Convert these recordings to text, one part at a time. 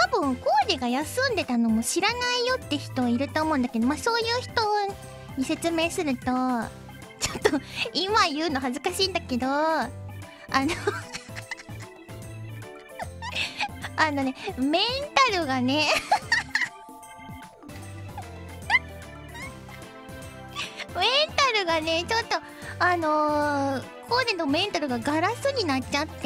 多分コーデが休んでたのも知らないよって人いると思うんだけど、まあそういう人に説明すると、ちょっと今言うの恥ずかしいんだけど、メンタルがねメンタルがね、ちょっとコーデのメンタルがガラスになっちゃって、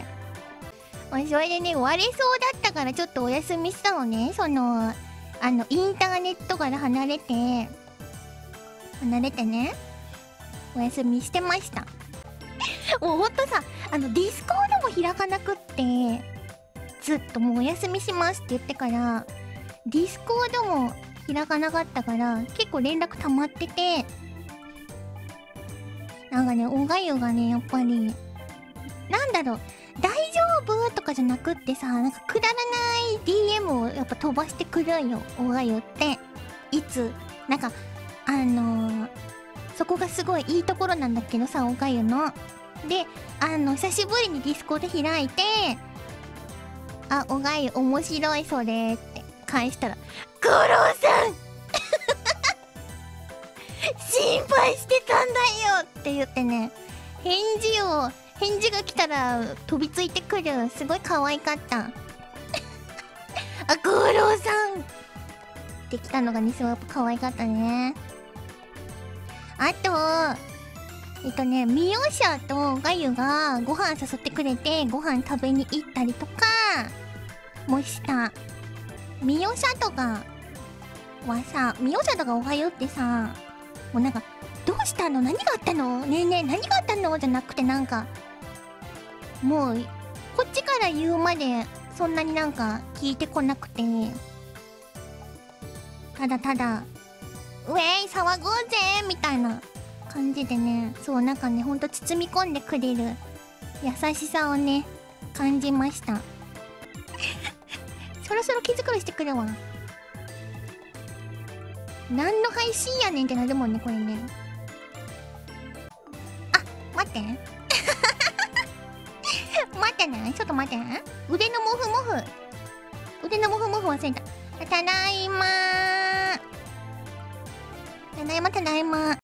それでね、割れそうだったからちょっとお休みしたのね。インターネットから離れてね、お休みしてました。もうほんとさ、ディスコードも開かなくって、ずっともうお休みしますって言ってから、ディスコードも開かなかったから、結構連絡溜まってて、なんかね、おがゆがね、やっぱり、なんだろう、大丈夫とかじゃなくってさ、なんかくだらない DM をやっぱ飛ばしてくるんよ、おがゆって。いつ、なんか、そこがすごいいいところなんだけどさ、おがゆの。で、久しぶりにディスコード開いて、あ、おがゆ面白いそれって返したら、五郎さん心配してたんだよって言ってね、返事が来たら飛びついてくる。すごい可愛かった。あ、五郎さんって来たのがね、すごい可愛かったね。あと、ミヨシャとガユがご飯誘ってくれて、ご飯食べに行ったりとかもした。ミヨシャとかおはようってさ、もうなんか、どうしたの？何があったの？ねえねえ、何があったの？じゃなくてなんか、もう、こっちから言うまで、そんなになんか聞いてこなくて、ただただ、ウェイ騒ごうぜみたいな感じでね、そうなんかね、ほんと包み込んでくれる優しさをね、感じました。そろそろ気づりしてくるわ。何の配信やねんってなるもんね、これね。あ、待って。待ってね、ちょっと待ってね。腕のモフ忘れた。ただいま。